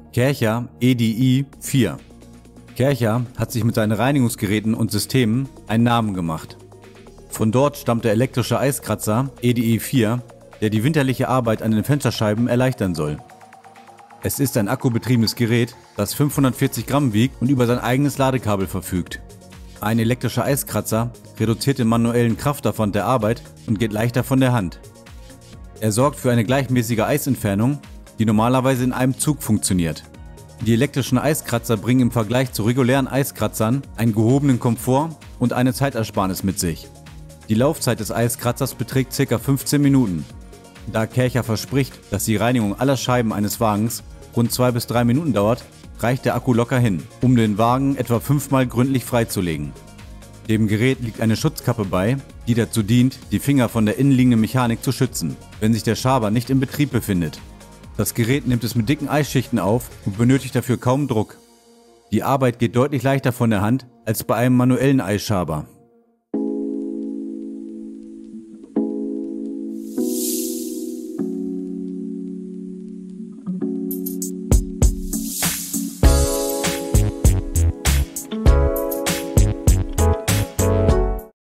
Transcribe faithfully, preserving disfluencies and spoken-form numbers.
Kärcher E D I vier. Kärcher hat sich mit seinen Reinigungsgeräten und Systemen einen Namen gemacht. Von dort stammt der elektrische Eiskratzer E D I vier, der die winterliche Arbeit an den Fensterscheiben erleichtern soll. Es ist ein akkubetriebenes Gerät, das fünfhundertvierzig Gramm wiegt und über sein eigenes Ladekabel verfügt. Ein elektrischer Eiskratzer reduziert den manuellen Kraftaufwand der Arbeit und geht leichter von der Hand. Er sorgt für eine gleichmäßige Eisentfernung, die normalerweise in einem Zug funktioniert. Die elektrischen Eiskratzer bringen im Vergleich zu regulären Eiskratzern einen gehobenen Komfort und eine Zeitersparnis mit sich. Die Laufzeit des Eiskratzers beträgt ca. fünfzehn Minuten. Da Kärcher verspricht, dass die Reinigung aller Scheiben eines Wagens rund zwei bis drei Minuten dauert, reicht der Akku locker hin, um den Wagen etwa fünfmal gründlich freizulegen. Dem Gerät liegt eine Schutzkappe bei, die dazu dient, die Finger von der innenliegenden Mechanik zu schützen, wenn sich der Schaber nicht in Betrieb befindet. Das Gerät nimmt es mit dicken Eisschichten auf und benötigt dafür kaum Druck. Die Arbeit geht deutlich leichter von der Hand als bei einem manuellen Eisschaber.